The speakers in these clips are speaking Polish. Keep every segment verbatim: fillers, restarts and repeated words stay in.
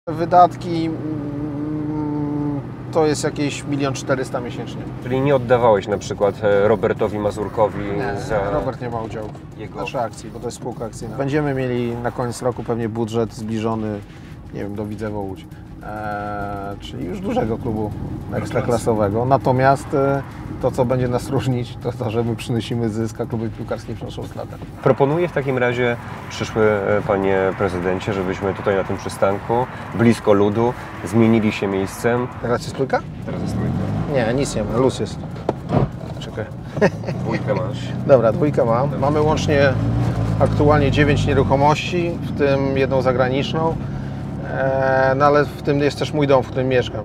Wydatki mm, to jest jakieś milion czterysta miesięcznie. Czyli nie oddawałeś na przykład Robertowi Mazurkowi Nie, za... Robert nie ma udziału jego... w naszej akcji, bo to jest spółka akcyjna. Będziemy mieli na koniec roku pewnie budżet zbliżony, nie wiem, do Widzewa Łódź. Eee, czyli już dużego klubu ekstraklasowego. Natomiast e, to, co będzie nas różnić, to to, że my przynosimy zysk, a kluby piłkarskie przynoszą stratę. Proponuję w takim razie, przyszły panie prezydencie, żebyśmy tutaj na tym przystanku, blisko ludu, zmienili się miejscem. Teraz jest trójka? Teraz jest trójka. Nie, nic nie ma, luz jest. Czekaj. Dwójkę masz. Dobra, dwójkę mam. Mamy łącznie aktualnie dziewięć nieruchomości, w tym jedną zagraniczną. Eee, no ale w tym jest też mój dom, w którym mieszkam.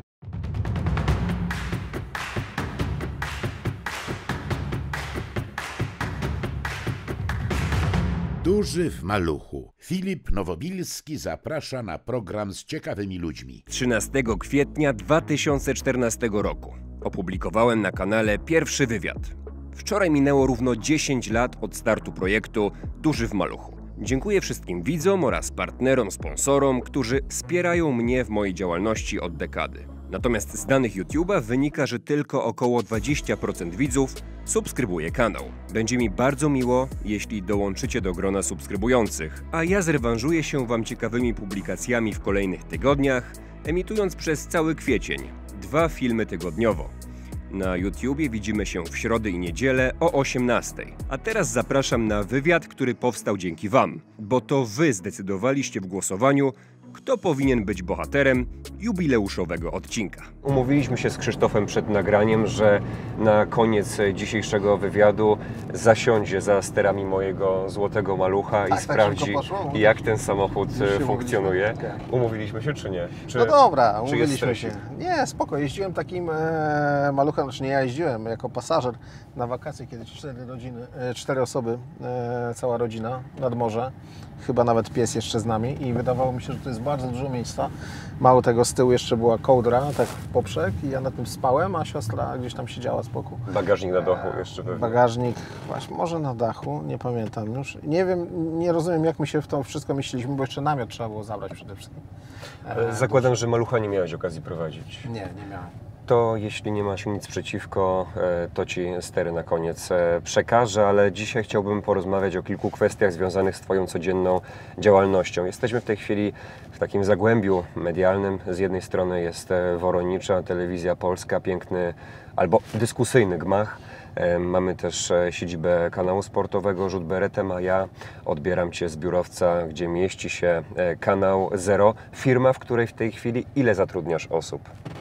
Duży w maluchu. Filip Nowobilski zaprasza na program z ciekawymi ludźmi. trzynastego kwietnia dwa tysiące czternastego roku opublikowałem na kanale pierwszy wywiad. Wczoraj minęło równo dziesięć lat od startu projektu Duży w maluchu. Dziękuję wszystkim widzom oraz partnerom, sponsorom, którzy wspierają mnie w mojej działalności od dekady. Natomiast z danych YouTube'a wynika, że tylko około dwadzieścia procent widzów subskrybuje kanał. Będzie mi bardzo miło, jeśli dołączycie do grona subskrybujących, a ja zrewanżuję się Wam ciekawymi publikacjami w kolejnych tygodniach, emitując przez cały kwiecień dwa filmy tygodniowo. Na YouTubie widzimy się w środę i niedzielę o osiemnastej. A teraz zapraszam na wywiad, który powstał dzięki Wam, bo to Wy zdecydowaliście w głosowaniu, kto powinien być bohaterem jubileuszowego odcinka. Umówiliśmy się z Krzysztofem przed nagraniem, że na koniec dzisiejszego wywiadu zasiądzie za sterami mojego złotego malucha Tak, i tak sprawdzi, szybko poszło? jak ten samochód Już się funkcjonuje. umówiliśmy? Okay. Umówiliśmy się czy nie? Czy, No dobra, czy umówiliśmy jest się. stresik? Nie, spoko, jeździłem takim e, maluchem, znaczy nie ja jeździłem, jako pasażer na wakacje, kiedy cztery rodziny, e, cztery osoby, e, cała rodzina nad morze, chyba nawet pies jeszcze z nami i wydawało mi się, że to jest bardzo dużo miejsca. Mało tego, z tyłu jeszcze była kołdra, tak w poprzek i ja na tym spałem, a siostra gdzieś tam siedziała z boku. Bagażnik na dachu jeszcze pewnie. Bagażnik, właśnie, może na dachu, nie pamiętam już. Nie wiem, nie rozumiem, jak my się w to wszystko mieściliśmy, bo jeszcze namiot trzeba było zabrać przede wszystkim. E, Zakładam, że malucha nie miałeś okazji prowadzić. Nie, nie miałem. To jeśli nie ma się nic przeciwko, to Ci stery na koniec przekażę, ale dzisiaj chciałbym porozmawiać o kilku kwestiach związanych z Twoją codzienną działalnością. Jesteśmy w tej chwili w takim zagłębiu medialnym. Z jednej strony jest Woronicza, Telewizja Polska, piękny albo dyskusyjny gmach. Mamy też siedzibę kanału sportowego Rzut Beretem, a ja odbieram Cię z biurowca, gdzie mieści się kanał Zero. Firma, w której w tej chwili ile zatrudniasz osób?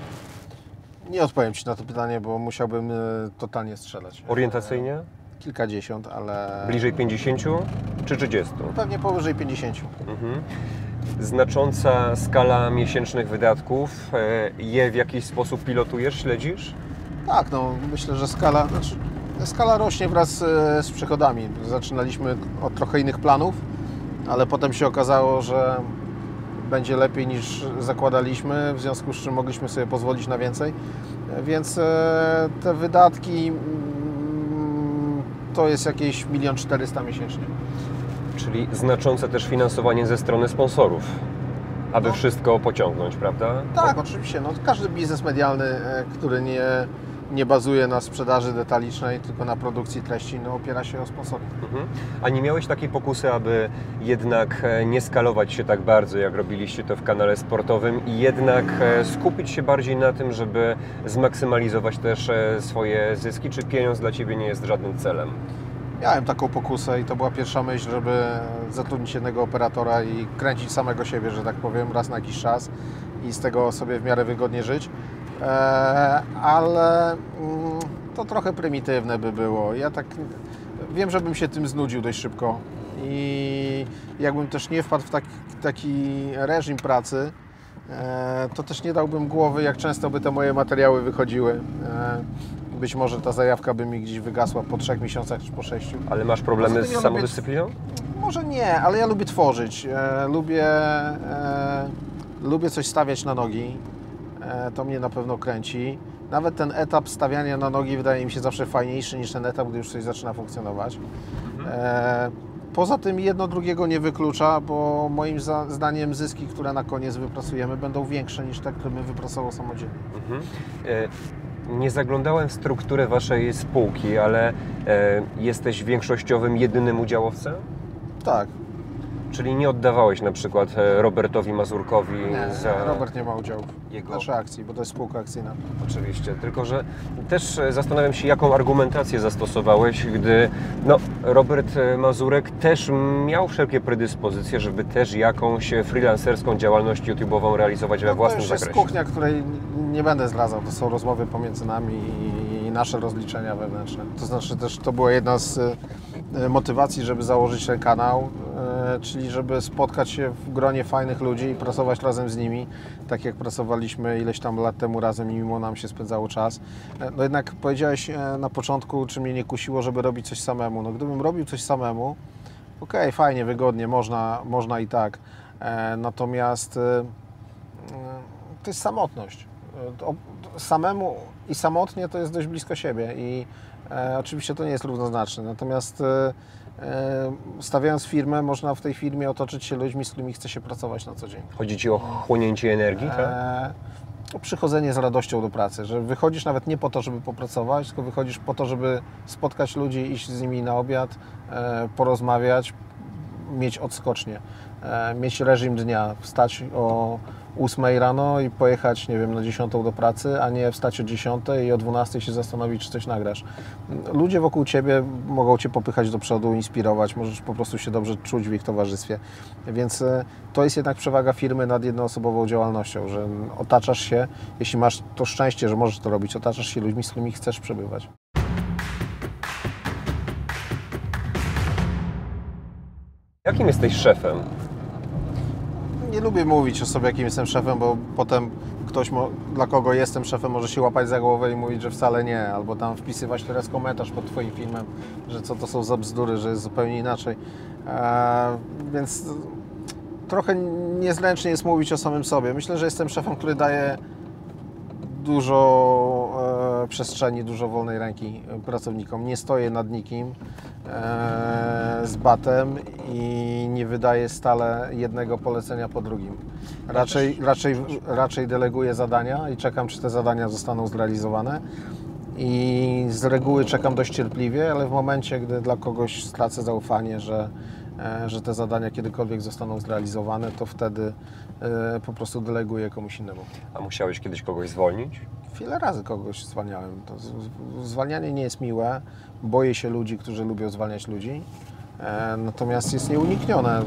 Nie odpowiem Ci na to pytanie, bo musiałbym totalnie strzelać. Orientacyjnie? Kilkadziesiąt, ale... Bliżej pięćdziesięciu czy trzydziestu? Pewnie powyżej pięćdziesięciu. Mhm. Znacząca skala miesięcznych wydatków. Je w jakiś sposób pilotujesz, śledzisz? Tak, no myślę, że skala, znaczy, skala rośnie wraz z przychodami. Zaczynaliśmy od trochę innych planów, ale potem się okazało, że będzie lepiej niż zakładaliśmy, w związku z czym mogliśmy sobie pozwolić na więcej. Więc te wydatki to jest jakieś milion czterysta miesięcznie. Czyli znaczące też finansowanie ze strony sponsorów, aby no. wszystko pociągnąć, prawda? Tak, oczywiście. No, każdy biznes medialny, który nie, nie bazuje na sprzedaży detalicznej, tylko na produkcji treści, no, opiera się o sponsoring. Mhm. A nie miałeś takiej pokusy, aby jednak nie skalować się tak bardzo, jak robiliście to w kanale sportowym i jednak skupić się bardziej na tym, żeby zmaksymalizować też swoje zyski? Czy pieniądz dla Ciebie nie jest żadnym celem? Miałem taką pokusę i to była pierwsza myśl, żeby zatrudnić jednego operatora i kręcić samego siebie, że tak powiem, raz na jakiś czas i z tego sobie w miarę wygodnie żyć. Eee, ale mm, to trochę prymitywne by było. Ja tak wiem, że bym się tym znudził dość szybko i jakbym też nie wpadł w taki, taki reżim pracy, e, to też nie dałbym głowy, jak często by te moje materiały wychodziły. E, być może ta zajawka by mi gdzieś wygasła po trzech miesiącach czy po sześciu. Ale masz problemy z ja samodyscypliną? Lubię, może nie, ale ja lubię tworzyć. E, lubię, e, lubię coś stawiać na nogi. E, to mnie na pewno kręci. Nawet ten etap stawiania na nogi wydaje mi się zawsze fajniejszy niż ten etap, gdy już coś zaczyna funkcjonować. E, poza tym jedno drugiego nie wyklucza, bo moim za, zdaniem zyski, które na koniec wypracujemy, będą większe niż te, które bym wypracował samodzielnie. Mhm. E, nie zaglądałem w strukturę Waszej spółki, ale e, jesteś większościowym, jedynym udziałowcem? Tak. Czyli nie oddawałeś na przykład e, Robertowi Mazurkowi Nie, za... Robert nie ma udziału Jego- w naszej akcji, bo to jest spółka akcyjna. Oczywiście, tylko że też e, zastanawiam się, jaką argumentację zastosowałeś, gdy no, Robert e, Mazurek też miał wszelkie predyspozycje, żeby też jakąś freelancerską działalność YouTube'ową realizować we No, to własnym już jest zakresie. kuchnia, której nie będę zdradzał. To są rozmowy pomiędzy nami i nasze rozliczenia wewnętrzne. To znaczy też to była jedna z e, motywacji, żeby założyć ten kanał, e, czyli żeby spotkać się w gronie fajnych ludzi i pracować razem z nimi, tak jak pracowaliśmy ileś tam lat temu razem i mimo nam się spędzało czas. E, No jednak powiedziałeś e, na początku, czy mnie nie kusiło, żeby robić coś samemu. No gdybym robił coś samemu, okej, fajnie, wygodnie, można, można i tak. E, Natomiast e, to jest samotność. To, to samemu i samotnie to jest dość blisko siebie i e, oczywiście to nie jest równoznaczne. Natomiast e, e, stawiając firmę, można w tej firmie otoczyć się ludźmi, z którymi chce się pracować na co dzień. Chodzi Ci o chłonięcie energii, tak? E, to przychodzenie z radością do pracy, że wychodzisz nawet nie po to, żeby popracować, tylko wychodzisz po to, żeby spotkać ludzi, iść z nimi na obiad, e, porozmawiać, mieć odskocznie, e, mieć reżim dnia, wstać o ósmej rano i pojechać, nie wiem, na dziesiątą do pracy, a nie wstać o dziesiątej i o dwunastej się zastanowić, czy coś nagrasz. Ludzie wokół Ciebie mogą Cię popychać do przodu, inspirować, możesz po prostu się dobrze czuć w ich towarzystwie. Więc e, to jest jednak przewaga firmy nad jednoosobową działalnością, że otaczasz się, jeśli masz to szczęście, że możesz to robić, otaczasz się ludźmi, z którymi chcesz przebywać. Jakim jesteś szefem? Nie lubię mówić o sobie, jakim jestem szefem, bo potem ktoś, mo- dla kogo jestem szefem, może się łapać za głowę i mówić, że wcale nie, albo tam wpisywać teraz komentarz pod Twoim filmem, że co to są za bzdury, że jest zupełnie inaczej. Eee, więc trochę niezręcznie jest mówić o samym sobie. Myślę, że jestem szefem, który daje dużo e, przestrzeni, dużo wolnej ręki pracownikom. Nie stoję nad nikim e, z batem i nie wydaję stale jednego polecenia po drugim. Raczej, raczej, raczej deleguję zadania i czekam, czy te zadania zostaną zrealizowane. I z reguły czekam dość cierpliwie, ale w momencie, gdy dla kogoś stracę zaufanie, że, e, że te zadania kiedykolwiek zostaną zrealizowane, to wtedy e, po prostu deleguję komuś innemu. A musiałeś kiedyś kogoś zwolnić? Wiele razy kogoś zwalniałem. To z- z- zwalnianie nie jest miłe. Boję się ludzi, którzy lubią zwalniać ludzi. E, natomiast jest nieuniknione. E,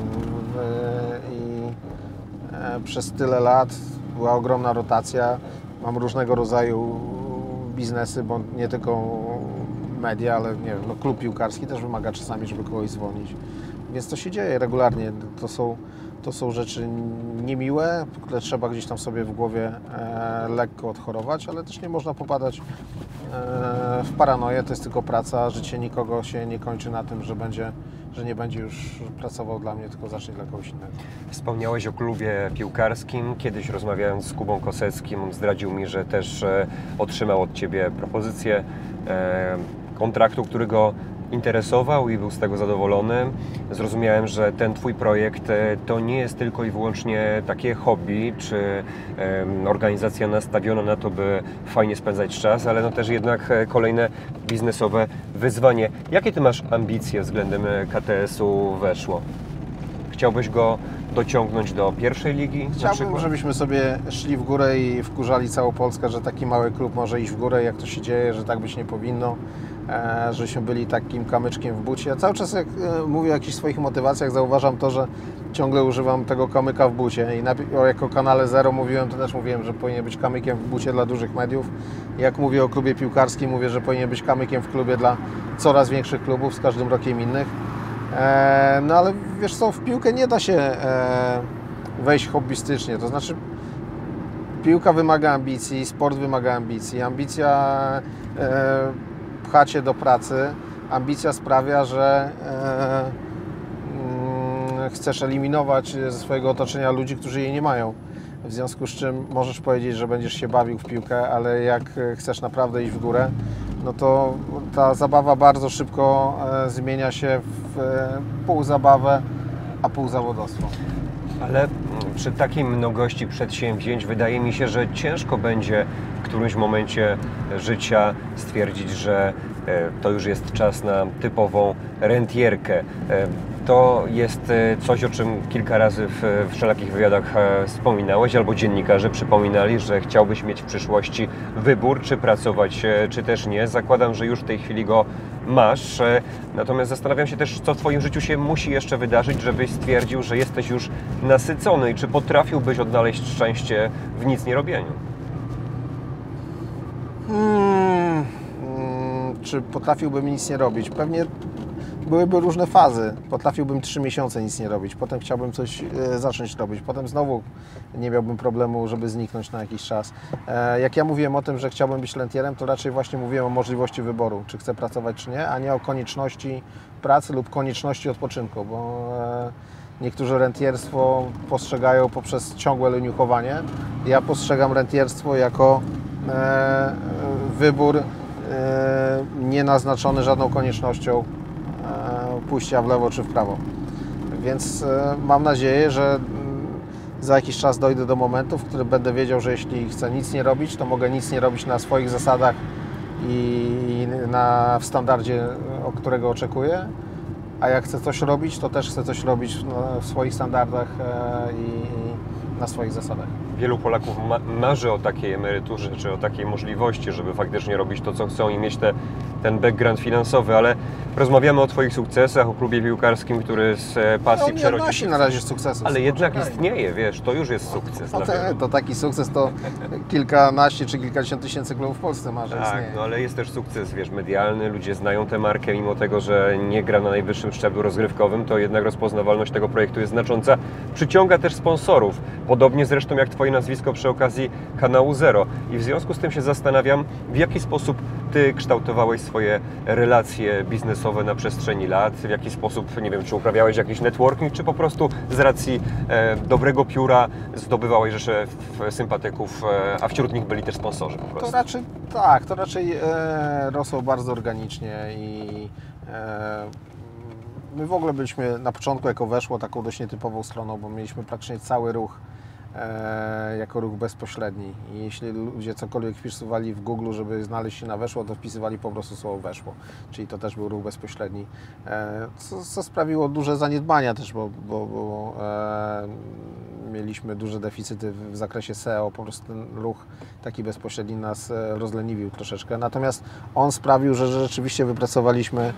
I e, przez tyle lat była ogromna rotacja. Mam różnego rodzaju biznesy, bo nie tylko media, ale nie wiem, no, klub piłkarski też wymaga czasami, żeby kogoś zwolnić. Więc to się dzieje regularnie. To są, to są rzeczy niemiłe, które trzeba gdzieś tam sobie w głowie e, lekko odchorować, ale też nie można popadać e, w paranoję. To jest tylko praca. Życie nikogo się nie kończy na tym, że będzie, że nie będzie już pracował dla mnie, tylko zacznie dla kogoś innego. Wspomniałeś o klubie piłkarskim. Kiedyś rozmawiając z Kubą Koseckim, on zdradził mi, że też e, otrzymał od Ciebie propozycję e, kontraktu, który go interesował i był z tego zadowolony. Zrozumiałem, że ten Twój projekt e, to nie jest tylko i wyłącznie takie hobby, czy e, organizacja nastawiona na to, by fajnie spędzać czas, ale no też jednak e, kolejne biznesowe wyzwanie. Jakie Ty masz ambicje względem e, K T S-u Weszło? Chciałbyś go dociągnąć do pierwszej ligi? na Chciałbym, przykład? żebyśmy sobie szli w górę i wkurzali całą Polskę, że taki mały klub może iść w górę, jak to się dzieje, że tak być nie powinno, e, żebyśmy byli takim kamyczkiem w bucie. Ja cały czas, jak e, mówię o jakichś swoich motywacjach, zauważam to, że ciągle używam tego kamyka w bucie i na, o, jako kanale Zero mówiłem, to też mówiłem, że powinien być kamykiem w bucie dla dużych mediów. Jak mówię o klubie piłkarskim, mówię, że powinien być kamykiem w klubie dla coraz większych klubów, z każdym rokiem innych. E, no ale wiesz co, w piłkę nie da się e, wejść hobbystycznie, to znaczy piłka wymaga ambicji, sport wymaga ambicji, ambicja e, pcha Cię do pracy, ambicja sprawia, że e, mm, chcesz eliminować ze swojego otoczenia ludzi, którzy jej nie mają. w związku z czym możesz powiedzieć, że będziesz się bawił w piłkę, ale jak chcesz naprawdę iść w górę, no to ta zabawa bardzo szybko e, zmienia się w e, półzabawę, a półzawodowstwo. Ale przy takiej mnogości przedsięwzięć wydaje mi się, że ciężko będzie w którymś momencie życia stwierdzić, że to już jest czas na typową rentierkę. To jest coś, o czym kilka razy w wszelakich wywiadach wspominałeś, albo dziennikarze przypominali, że chciałbyś mieć w przyszłości wybór, czy pracować, czy też nie. Zakładam, że już w tej chwili go masz. Natomiast zastanawiam się też, co w Twoim życiu się musi jeszcze wydarzyć, żebyś stwierdził, że jesteś już nasycony i czy potrafiłbyś odnaleźć szczęście w nic nie robieniu. Hmm, hmm, czy potrafiłbym nic nie robić? Pewnie byłyby różne fazy. Potrafiłbym trzy miesiące nic nie robić, potem chciałbym coś e, zacząć robić, potem znowu nie miałbym problemu, żeby zniknąć na jakiś czas. E, jak ja mówiłem o tym, że chciałbym być rentierem, to raczej właśnie mówiłem o możliwości wyboru, czy chcę pracować, czy nie, a nie o konieczności pracy lub konieczności odpoczynku, bo e, niektórzy rentierstwo postrzegają poprzez ciągłe leniuchowanie. Ja postrzegam rentierstwo jako e, wybór e, nienaznaczony żadną koniecznością pójścia w lewo czy w prawo. Więc mam nadzieję, że za jakiś czas dojdę do momentu, w którym będę wiedział, że jeśli chcę nic nie robić, to mogę nic nie robić na swoich zasadach i na, w standardzie, o którego oczekuję, a jak chcę coś robić, to też chcę coś robić w swoich standardach i na swoich zasadach. Wielu Polaków ma marzy o takiej emeryturze, czy o takiej możliwości, żeby faktycznie robić to, co chcą i mieć te, ten background finansowy, ale rozmawiamy o Twoich sukcesach, o klubie piłkarskim, który z pasji no, przerodzi się... na razie sukcesu. Ale jednak istnieje, wiesz, to już jest sukces. No te, to taki sukces to kilkanaście czy kilkadziesiąt tysięcy klubów w Polsce ma, że Tak, istnieje. no ale jest też sukces, wiesz, medialny, ludzie znają tę markę, mimo tego, że nie gra na najwyższym szczeblu rozgrywkowym, to jednak rozpoznawalność tego projektu jest znacząca. Przyciąga też sponsorów, podobnie zresztą jak Twoje nazwisko przy okazji kanału Zero. I w związku z tym się zastanawiam, w jaki sposób Ty kształtowałeś swoje relacje biznesowe na przestrzeni lat, w jaki sposób, nie wiem, czy uprawiałeś jakiś networking, czy po prostu z racji e, dobrego pióra zdobywałeś rzesze sympatyków, e, a wśród nich byli też sponsorzy po prostu. To raczej tak, to raczej e, rosło bardzo organicznie i e, my w ogóle byliśmy na początku, jako weszło, taką dość nietypową stroną, bo mieliśmy praktycznie cały ruch e, jako ruch bezpośredni i jeśli ludzie cokolwiek wpisywali w Google, żeby znaleźć się na weszło, to wpisywali po prostu słowo weszło, czyli to też był ruch bezpośredni, e, co, co sprawiło duże zaniedbania też, bo, bo, bo e, mieliśmy duże deficyty w zakresie S E O, po prostu ten ruch taki bezpośredni nas rozleniwił troszeczkę. Natomiast on sprawił, że rzeczywiście wypracowaliśmy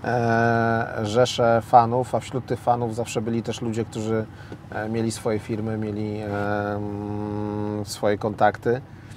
rzeszę fanów, a wśród tych fanów zawsze byli też ludzie, którzy mieli swoje firmy, mieli swoje kontakty.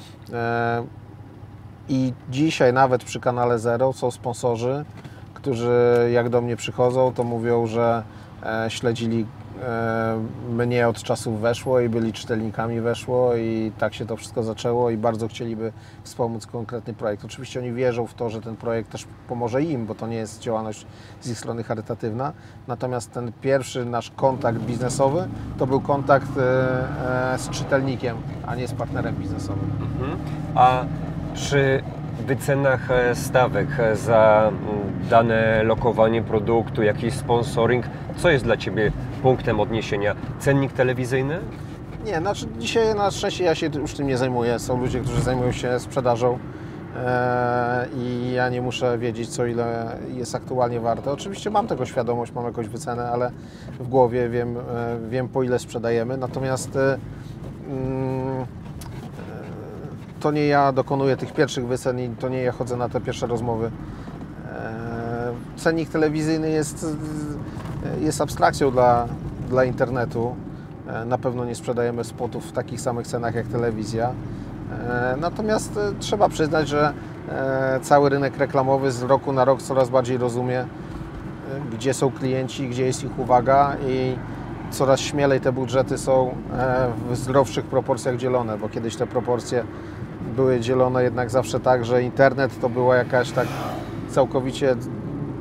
I dzisiaj nawet przy kanale Zero są sponsorzy, którzy jak do mnie przychodzą, to mówią, że śledzili mnie od czasów weszło i byli czytelnikami weszło i tak się to wszystko zaczęło i bardzo chcieliby wspomóc konkretny projekt. Oczywiście oni wierzą w to, że ten projekt też pomoże im, bo to nie jest działalność z ich strony charytatywna. Natomiast ten pierwszy nasz kontakt biznesowy to był kontakt z czytelnikiem, a nie z partnerem biznesowym. Mhm. A przy wycenach stawek za dane lokowanie produktu, jakiś sponsoring, co jest dla Ciebie punktem odniesienia? Cennik telewizyjny? Nie, znaczy dzisiaj na szczęście ja się już tym nie zajmuję. Są ludzie, którzy zajmują się sprzedażą e, i ja nie muszę wiedzieć, co ile jest aktualnie warte. Oczywiście mam tego świadomość, mam jakąś wycenę, ale w głowie wiem, e, wiem po ile sprzedajemy. Natomiast e, mm, to nie ja dokonuję tych pierwszych wycen i to nie ja chodzę na te pierwsze rozmowy. Cennik telewizyjny jest, jest abstrakcją dla, dla internetu. Na pewno nie sprzedajemy spotów w takich samych cenach jak telewizja. Natomiast trzeba przyznać, że cały rynek reklamowy z roku na rok coraz bardziej rozumie, gdzie są klienci, gdzie jest ich uwaga i coraz śmielej te budżety są w zdrowszych proporcjach dzielone, bo kiedyś te proporcje były dzielone jednak zawsze tak, że internet to była jakaś tak całkowicie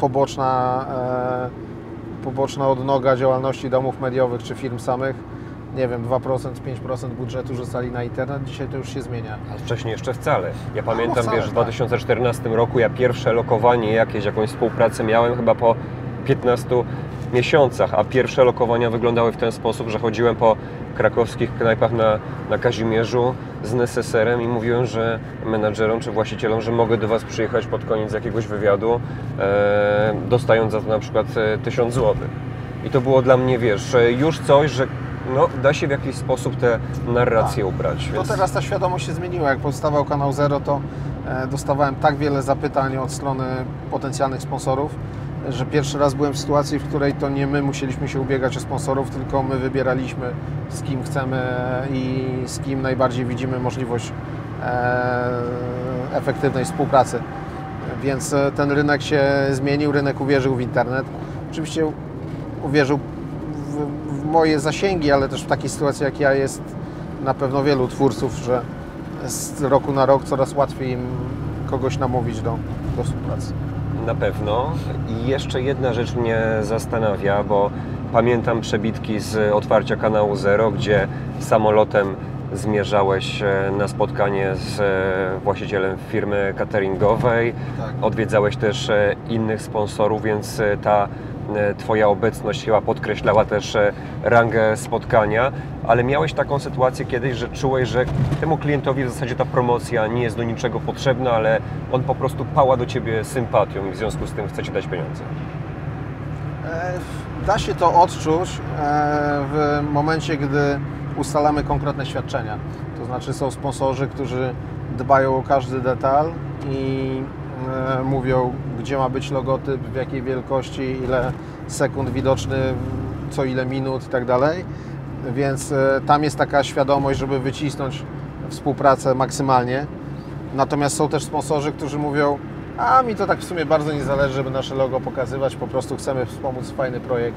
poboczna, e, poboczna odnoga działalności domów mediowych czy firm samych, nie wiem, dwa procent, pięć procent budżetu rzucali na internet, dzisiaj to już się zmienia. A wcześniej jeszcze wcale. Ja pamiętam, no wcale, wiesz, w tak. dwa tysiące czternastym roku ja pierwsze lokowanie jakieś, jakąś współpracę miałem chyba po piętnastu miesiącach, a pierwsze lokowania wyglądały w ten sposób, że chodziłem po krakowskich knajpach na, na Kazimierzu z neseserem i mówiłem, że menadżerom czy właścicielom, że mogę do Was przyjechać pod koniec jakiegoś wywiadu, e, dostając za to na przykład e, tysiąc złotych. I to było dla mnie, wiesz, już coś, że no, da się w jakiś sposób te narracje Tak. ubrać. No Więc... teraz ta świadomość się zmieniła. Jak powstawał Kanał Zero, to e, dostawałem tak wiele zapytań od strony potencjalnych sponsorów, że pierwszy raz byłem w sytuacji, w której to nie my musieliśmy się ubiegać o sponsorów, tylko my wybieraliśmy, z kim chcemy i z kim najbardziej widzimy możliwość e, efektywnej współpracy. Więc e, ten rynek się zmienił, rynek uwierzył w internet. Oczywiście uwierzył w, w moje zasięgi, ale też w takiej sytuacji jak ja jest na pewno wielu twórców, że z roku na rok coraz łatwiej im kogoś namówić do, do współpracy. Na pewno. I jeszcze jedna rzecz mnie zastanawia, bo pamiętam przebitki z otwarcia Kanału Zero, gdzie samolotem zmierzałeś na spotkanie z właścicielem firmy cateringowej. Tak. Odwiedzałeś też innych sponsorów, więc ta Twoja obecność chyba podkreślała też rangę spotkania, ale miałeś taką sytuację kiedyś, że czułeś, że temu klientowi w zasadzie ta promocja nie jest do niczego potrzebna, ale on po prostu pała do Ciebie sympatią i w związku z tym chce Ci dać pieniądze. Da się to odczuć w momencie, gdy ustalamy konkretne świadczenia. To znaczy są sponsorzy, którzy dbają o każdy detal i mówią, gdzie ma być logotyp, w jakiej wielkości, ile sekund widoczny, co ile minut i tak dalej. Więc tam jest taka świadomość, żeby wycisnąć współpracę maksymalnie. Natomiast są też sponsorzy, którzy mówią, a mi to tak w sumie bardzo nie zależy, żeby nasze logo pokazywać, po prostu chcemy wspomóc fajny projekt,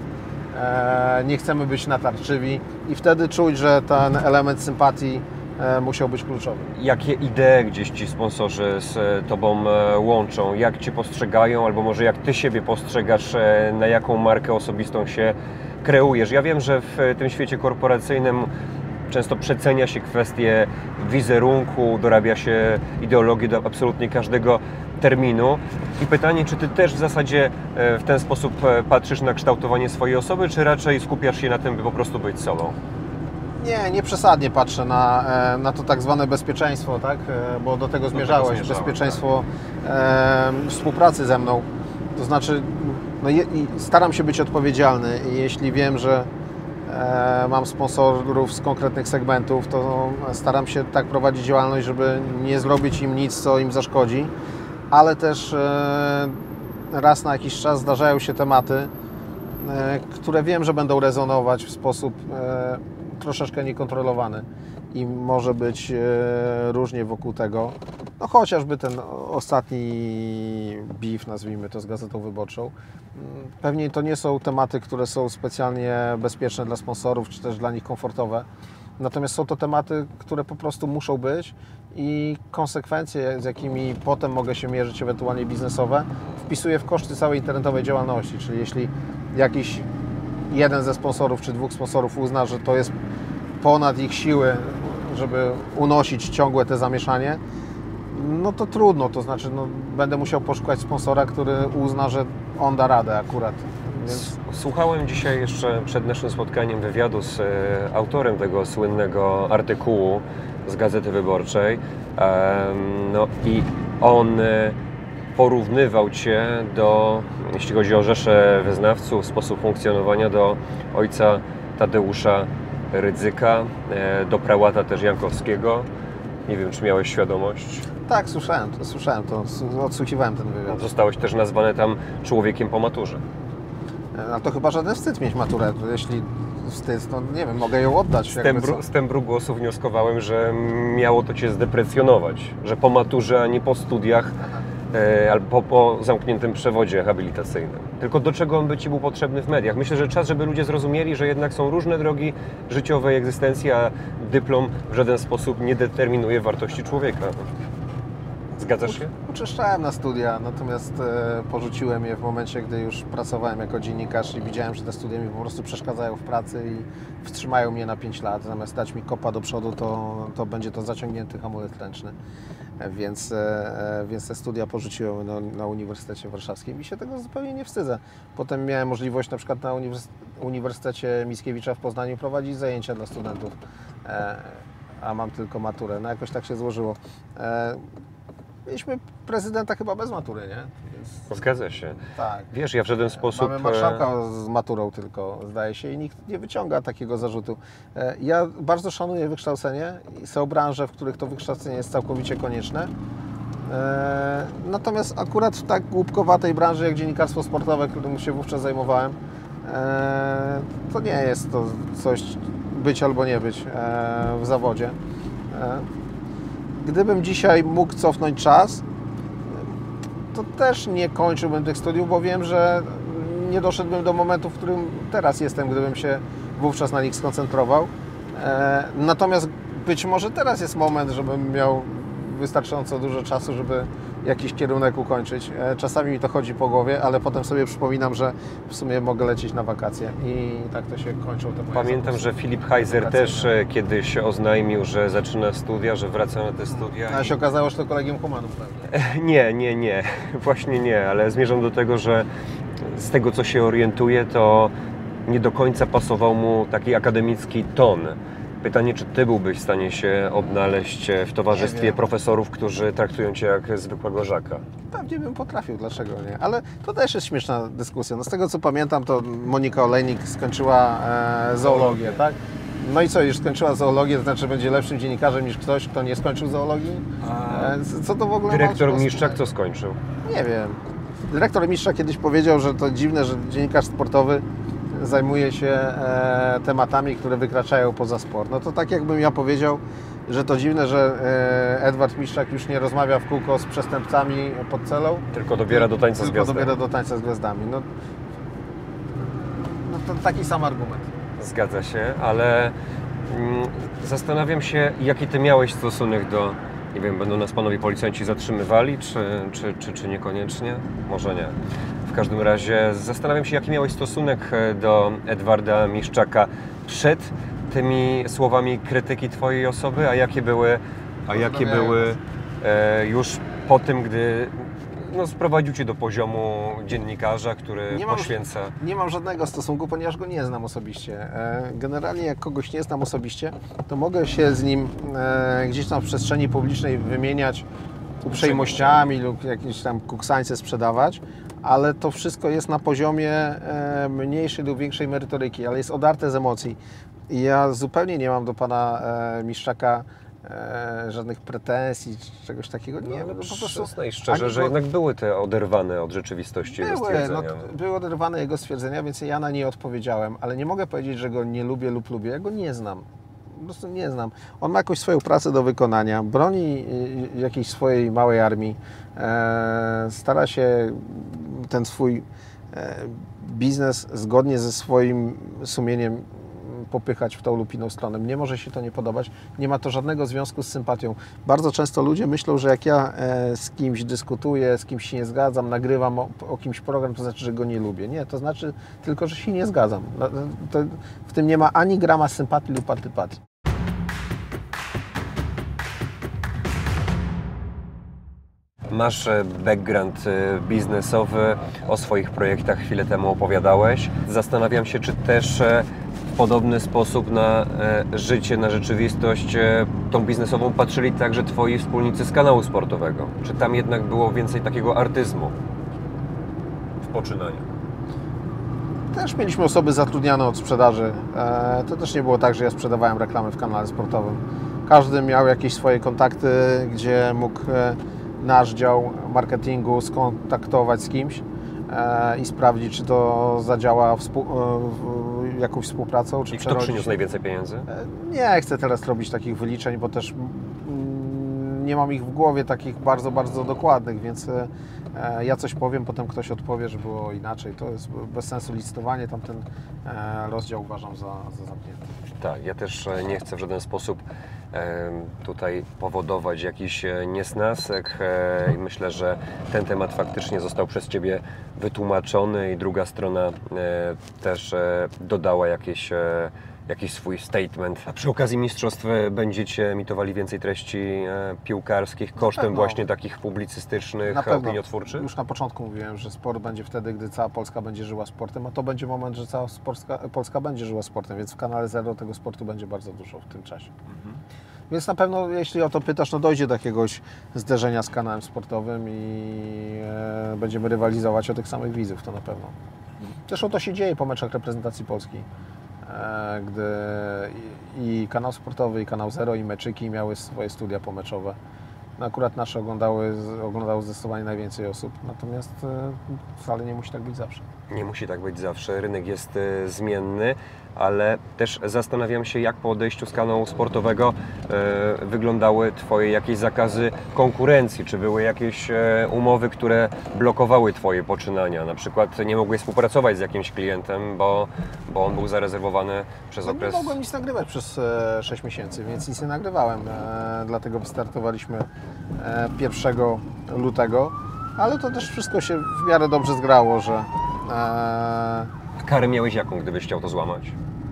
nie chcemy być natarczywi i wtedy czuć, że ten element sympatii musiał być kluczowy. Jakie idee gdzieś Ci sponsorzy z Tobą łączą? Jak Cię postrzegają? Albo może jak Ty siebie postrzegasz? Na jaką markę osobistą się kreujesz? Ja wiem, że w tym świecie korporacyjnym często przecenia się kwestie wizerunku, dorabia się ideologię do absolutnie każdego terminu. I pytanie, czy Ty też w zasadzie w ten sposób patrzysz na kształtowanie swojej osoby, czy raczej skupiasz się na tym, by po prostu być sobą? Nie, nie przesadnie patrzę na, na to tak zwane bezpieczeństwo, tak? Bo do tego zmierzałeś, zmierzałem, bezpieczeństwo tak. e, współpracy ze mną. To znaczy, no je, staram się być odpowiedzialny i jeśli wiem, że e, mam sponsorów z konkretnych segmentów, to staram się tak prowadzić działalność, żeby nie zrobić im nic, co im zaszkodzi, ale też e, raz na jakiś czas zdarzają się tematy, e, które wiem, że będą rezonować w sposób e, troszeczkę niekontrolowany i może być e, różnie wokół tego. No chociażby ten ostatni beef, nazwijmy to, z Gazetą Wyborczą. Pewnie to nie są tematy, które są specjalnie bezpieczne dla sponsorów, czy też dla nich komfortowe. Natomiast są to tematy, które po prostu muszą być i konsekwencje, z jakimi potem mogę się mierzyć, ewentualnie biznesowe, wpisuję w koszty całej internetowej działalności. Czyli jeśli jakiś jeden ze sponsorów czy dwóch sponsorów uzna, że to jest ponad ich siły, żeby unosić ciągłe te zamieszanie, no to trudno, to znaczy no, będę musiał poszukać sponsora, który uzna, że on da radę akurat. Więc... Słuchałem dzisiaj jeszcze przed naszym spotkaniem wywiadu z e, autorem tego słynnego artykułu z Gazety Wyborczej, e, no i on e, porównywał Cię do, jeśli chodzi o rzeszę wyznawców, sposób funkcjonowania, do ojca Tadeusza Rydzyka, e, do prałata też Jankowskiego. Nie wiem, czy miałeś świadomość? Tak, słyszałem, to, słyszałem to, odsłuchiwałem ten wywiad. Zostałeś też nazwany tam człowiekiem po maturze. A to chyba żaden wstyd mieć maturę. Jeśli wstyd, to nie wiem, mogę ją oddać. Z tembru, z tembru głosu wnioskowałem, że miało to Cię zdeprecjonować, że po maturze, a nie po studiach, e, albo po, po zamkniętym przewodzie habilitacyjnym. Tylko do czego on by Ci był potrzebny w mediach? Myślę, że czas, żeby ludzie zrozumieli, że jednak są różne drogi życiowej egzystencji, a dyplom w żaden sposób nie determinuje wartości człowieka. Zgadzasz się? Uczęszczałem na studia, natomiast e, porzuciłem je w momencie, gdy już pracowałem jako dziennikarz i widziałem, że te studia mi po prostu przeszkadzają w pracy i wstrzymają mnie na pięć lat. Zamiast dać mi kopa do przodu, to, to będzie to zaciągnięty hamulec ręczny. E, więc, e, więc te studia porzuciłem na, na Uniwersytecie Warszawskim i się tego zupełnie nie wstydzę. Potem miałem możliwość na przykład na Uniwers- Uniwersytecie Mickiewicza w Poznaniu prowadzić zajęcia dla studentów, e, a mam tylko maturę. No jakoś tak się złożyło. E, Mieliśmy prezydenta chyba bez matury, nie? Więc, Zgadza się. tak. Wiesz, ja w żaden sposób... Mamy marszałka z maturą tylko, zdaje się, i nikt nie wyciąga takiego zarzutu. E, Ja bardzo szanuję wykształcenie i są branże, w których to wykształcenie jest całkowicie konieczne. E, Natomiast akurat w tak głupkowatej branży jak dziennikarstwo sportowe, którym się wówczas zajmowałem, e, to nie jest to coś być albo nie być e, w zawodzie. E, Gdybym dzisiaj mógł cofnąć czas, to też nie kończyłbym tych studiów, bo wiem, że nie doszedłbym do momentu, w którym teraz jestem, gdybym się wówczas na nich skoncentrował. E, Natomiast być może teraz jest moment, żebym miał wystarczająco dużo czasu, żeby jakiś kierunek ukończyć. E, Czasami mi to chodzi po głowie, ale potem sobie przypominam, że w sumie mogę lecieć na wakacje i tak to się kończą te moje Pamiętam, zakusy że Filip Heiser wakacyjne. też e, kiedyś oznajmił, że zaczyna studia, że wraca na te studia. A i- się okazało, że to Kolegium Humanów pewnie. Nie, nie, nie, właśnie nie, ale zmierzam do tego, że z tego, co się orientuje, to nie do końca pasował mu taki akademicki ton. Pytanie, czy Ty byłbyś w stanie się odnaleźć w towarzystwie wiem. profesorów, którzy traktują Cię jak zwykłego żaka? Pewnie bym potrafił, dlaczego nie? Ale to też jest śmieszna dyskusja. No z tego co pamiętam, to Monika Olejnik skończyła e, zoologię, tak? No i co, już skończyła zoologię, to znaczy będzie lepszym dziennikarzem niż ktoś, kto nie skończył zoologii? E, co to w ogóle ma Dyrektor z- Miszczak co skończył? Nie wiem. Dyrektor Mistrza kiedyś powiedział, że to dziwne, że dziennikarz sportowy zajmuje się e, tematami, które wykraczają poza sport. No to tak jakbym ja powiedział, że to dziwne, że e, Edward Miszczak już nie rozmawia w kółko z przestępcami pod celą. Tylko dobiera do tańca z Tylko gwiazdami. dobiera do tańca z gwiazdami. No, no to taki sam argument. Zgadza się, ale mm, zastanawiam się, jaki Ty miałeś stosunek do, nie wiem, będą nas panowie policjanci zatrzymywali, czy, czy, czy, czy niekoniecznie? Może nie. W każdym razie zastanawiam się, jaki miałeś stosunek e, do Edwarda Miszczaka przed tymi słowami krytyki Twojej osoby, a jakie były, a jakie były e, już po tym, gdy no, sprowadził Cię do poziomu dziennikarza, który Nie mam- poświęca... Nie mam żadnego stosunku, ponieważ go nie znam osobiście. E, Generalnie jak kogoś nie znam osobiście, to mogę się z nim e, gdzieś tam w przestrzeni publicznej wymieniać uprzejmościami lub jakieś tam kuksańce sprzedawać, ale to wszystko jest na poziomie e, mniejszej lub większej merytoryki, ale jest odarte z emocji. I ja zupełnie nie mam do pana e, Miszczaka e, żadnych pretensji, czy czegoś takiego. Nie, Nie, no, no, po prostu przyznaj szczerze, ani że go- jednak były te oderwane od rzeczywistości jego były, no, stwierdzenia. t- były oderwane jego stwierdzenia, więc ja na nie odpowiedziałem, ale nie mogę powiedzieć, że go nie lubię lub lubię. Ja go nie znam. Po prostu nie znam. On ma jakąś swoją pracę do wykonania, broni y, jakiejś swojej małej armii, e, stara się ten swój e, biznes zgodnie ze swoim sumieniem popychać w tą lub inną stronę. Mnie może się to nie podobać, nie ma to żadnego związku z sympatią. Bardzo często ludzie myślą, że jak ja e, z kimś dyskutuję, z kimś się nie zgadzam, nagrywam o, o kimś program, to znaczy, że go nie lubię. Nie, to znaczy tylko, że się nie zgadzam. No, to, w tym nie ma ani grama sympatii lub antypatii. Masz e, background e, biznesowy, o swoich projektach chwilę temu opowiadałeś. Zastanawiam się, czy też e, w podobny sposób na e, życie, na rzeczywistość e, tą biznesową patrzyli także Twoi wspólnicy z kanału sportowego. Czy tam jednak było więcej takiego artyzmu w poczynaniu? Też mieliśmy osoby zatrudniane od sprzedaży. E, to też nie było tak, że ja sprzedawałem reklamy w kanale sportowym. Każdy miał jakieś swoje kontakty, gdzie mógł e, nasz dział marketingu skontaktować z kimś e, i sprawdzić, czy to zadziała współ, e, w, jakąś współpracą, czy I kto przerodzi przyniósł się- najwięcej pieniędzy? E, Nie chcę teraz robić takich wyliczeń, bo też mm, nie mam ich w głowie takich bardzo, bardzo dokładnych, więc e, ja coś powiem, potem ktoś odpowie, że było inaczej. To jest bez sensu licytowanie, tamten e, rozdział uważam za, za zamknięty. Tak, ja też e, nie chcę w żaden sposób e, tutaj powodować jakiś e, niesnasek e, i myślę, że ten temat faktycznie został przez Ciebie wytłumaczony i druga strona e, też e, dodała jakieś e, jakiś swój statement. A przy okazji mistrzostw będziecie emitowali więcej treści e, piłkarskich kosztem pewno. właśnie takich publicystycznych, Na pewno. opiniotwórczych? Już na początku mówiłem, że sport będzie wtedy, gdy cała Polska będzie żyła sportem, a to będzie moment, że cała Polska, Polska będzie żyła sportem, więc w kanale Zero tego sportu będzie bardzo dużo w tym czasie. Mhm. Więc na pewno, jeśli o to pytasz, no dojdzie do jakiegoś zderzenia z kanałem sportowym i e, będziemy rywalizować o tych samych widzów, to na pewno. Zresztą to się dzieje po meczach reprezentacji Polski, e, gdy i, i kanał sportowy, i kanał Zero, i meczyki miały swoje studia pomeczowe. No akurat nasze oglądały, oglądało zdecydowanie najwięcej osób, natomiast e, wcale nie musi tak być zawsze. Nie musi tak być zawsze, rynek jest e, zmienny, ale też zastanawiam się, jak po odejściu z kanału sportowego e, wyglądały Twoje jakieś zakazy konkurencji, czy były jakieś e, umowy, które blokowały Twoje poczynania, na przykład nie mogłeś współpracować z jakimś klientem, bo, bo on był zarezerwowany przez No, okres... nie mogłem nic nagrywać przez e, sześć miesięcy, więc nic nie nagrywałem, e, dlatego wystartowaliśmy e, pierwszego lutego, ale to też wszystko się w miarę dobrze zgrało, że e, Karę miałeś jaką, gdybyś chciał to złamać?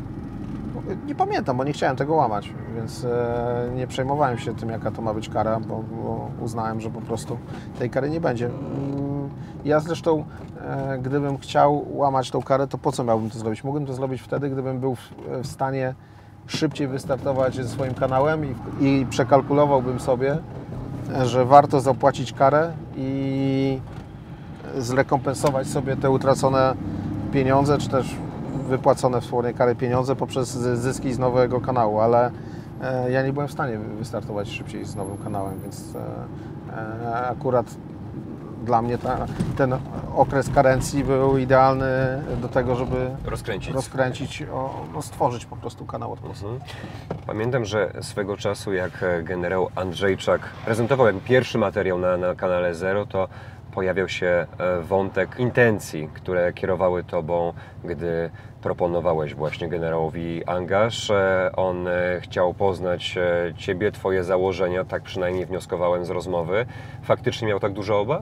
nie pamiętam, bo nie chciałem tego łamać, więc e, nie przejmowałem się tym, jaka to ma być kara, bo, bo uznałem, że po prostu tej kary nie będzie. Mm, Ja zresztą, e, gdybym chciał łamać tą karę, to po co miałbym to zrobić? Mógłbym to zrobić wtedy, gdybym był w, w stanie szybciej wystartować ze swoim kanałem i, i przekalkulowałbym sobie, że warto zapłacić karę i zrekompensować sobie te utracone pieniądze, czy też wypłacone w formie kary pieniądze poprzez zyski z nowego kanału, ale e, ja nie byłem w stanie wystartować szybciej z nowym kanałem, więc e, e, akurat dla mnie ta, ten okres karencji był idealny do tego, żeby Rozkręcić. rozkręcić o, no, stworzyć po prostu kanał od podstawy. Mhm. Pamiętam, że swego czasu, jak generał Andrzejczak prezentował jakby pierwszy materiał na, na kanale Zero, to pojawiał się wątek intencji, które kierowały Tobą, gdy proponowałeś właśnie generałowi angaż. On chciał poznać Ciebie, Twoje założenia, tak przynajmniej wnioskowałem z rozmowy. Faktycznie miał tak dużo obaw?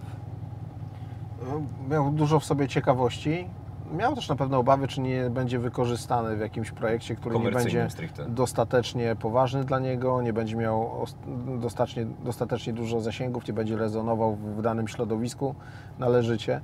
Miał dużo w sobie ciekawości. Miał też na pewno obawy, czy nie będzie wykorzystany w jakimś projekcie, który nie będzie stricte. dostatecznie poważny dla niego, nie będzie miał dostatecznie, dostatecznie dużo zasięgów, nie będzie rezonował w danym środowisku należycie,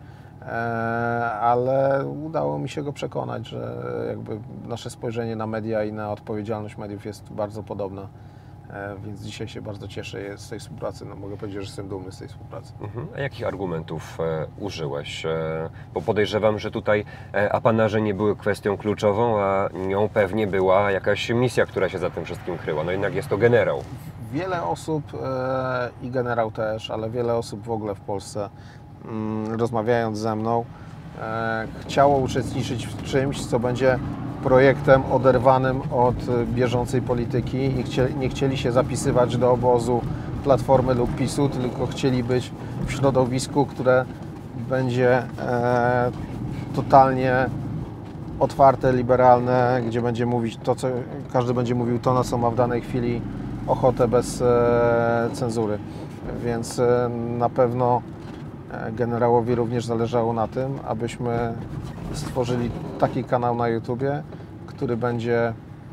ale udało mi się go przekonać, że jakby nasze spojrzenie na media i na odpowiedzialność mediów jest bardzo podobna. Więc dzisiaj się bardzo cieszę z tej współpracy. No, mogę powiedzieć, że jestem dumny z tej współpracy. Mhm. A jakich argumentów e, użyłeś? E, bo podejrzewam, że tutaj e, apanarze nie były kwestią kluczową, a nią pewnie była jakaś misja, która się za tym wszystkim kryła. No jednak jest to generał. Wiele osób e, i generał też, ale wiele osób w ogóle w Polsce, mm, rozmawiając ze mną, e, chciało uczestniczyć w czymś, co będzie projektem oderwanym od bieżącej polityki i chcieli, nie chcieli się zapisywać do obozu Platformy lub PiSu, tylko chcieli być w środowisku, które będzie e, totalnie otwarte, liberalne, gdzie będzie mówić to, co każdy będzie mówił to, na co ma w danej chwili ochotę, bez e, cenzury. Więc e, na pewno generałowi również zależało na tym, abyśmy stworzyli taki kanał na YouTubie, który będzie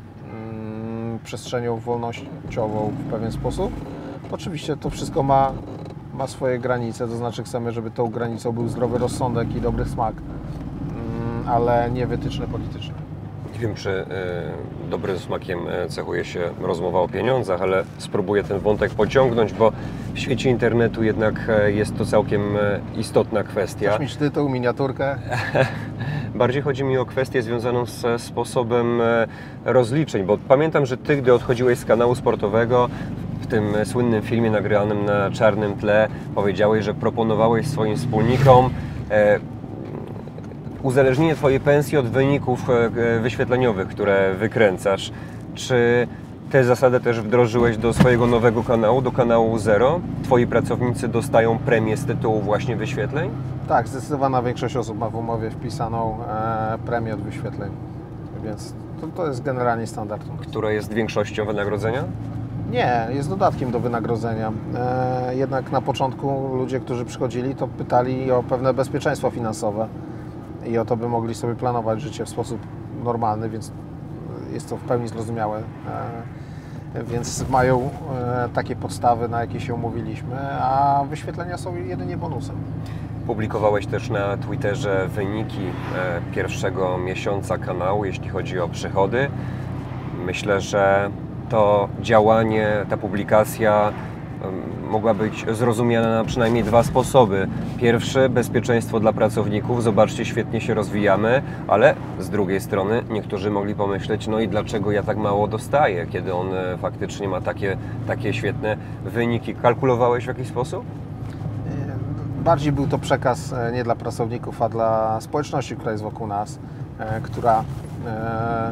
mm, przestrzenią wolnościową w pewien sposób. Oczywiście to wszystko ma, ma swoje granice, to znaczy chcemy, żeby tą granicą był zdrowy rozsądek i dobry smak, mm, ale nie wytyczne polityczne. Nie wiem, czy y, dobrym smakiem cechuje się rozmowa o pieniądzach, ale spróbuję ten wątek pociągnąć, bo w świecie internetu jednak jest to całkiem istotna kwestia. Chcesz mieć tytuł, miniaturkę? Bardziej chodzi mi o kwestię związaną z sposobem rozliczeń, bo pamiętam, że Ty, gdy odchodziłeś z kanału sportowego, w tym słynnym filmie nagranym na czarnym tle, powiedziałeś, że proponowałeś swoim wspólnikom e, uzależnienie Twojej pensji od wyników wyświetleniowych, które wykręcasz. Czy tę zasadę też wdrożyłeś do swojego nowego kanału, do kanału Zero? Twoi pracownicy dostają premię z tytułu właśnie wyświetleń? Tak, zdecydowana większość osób ma w umowie wpisaną e, premię od wyświetleń, więc to, to jest generalnie standard. Która jest większością wynagrodzenia? Nie, jest dodatkiem do wynagrodzenia. E, jednak na początku ludzie, którzy przychodzili, to pytali o pewne bezpieczeństwo finansowe i o to, by mogli sobie planować życie w sposób normalny, więc jest to w pełni zrozumiałe. E, więc mają e, takie podstawy, na jakie się umówiliśmy, a wyświetlenia są jedynie bonusem. Publikowałeś też na Twitterze wyniki e, pierwszego miesiąca kanału, jeśli chodzi o przychody. Myślę, że to działanie, ta publikacja em, mogła być zrozumiana na przynajmniej dwa sposoby. Pierwszy, bezpieczeństwo dla pracowników. Zobaczcie, świetnie się rozwijamy, ale z drugiej strony niektórzy mogli pomyśleć, no i dlaczego ja tak mało dostaję, kiedy on e, faktycznie ma takie, takie świetne wyniki. Kalkulowałeś w jakiś sposób? Bardziej był to przekaz e, nie dla pracowników, a dla społeczności, która jest wokół nas, e, która e, e,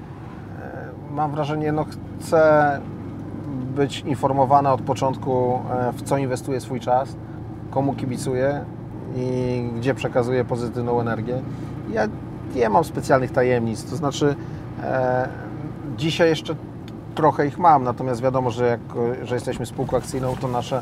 mam wrażenie, no, chce być informowana od początku, e, w co inwestuje swój czas, komu kibicuje i gdzie przekazuje pozytywną energię. Ja nie mam specjalnych tajemnic, to znaczy e, dzisiaj jeszcze trochę ich mam, natomiast wiadomo, że jak że jesteśmy spółką akcyjną, to nasze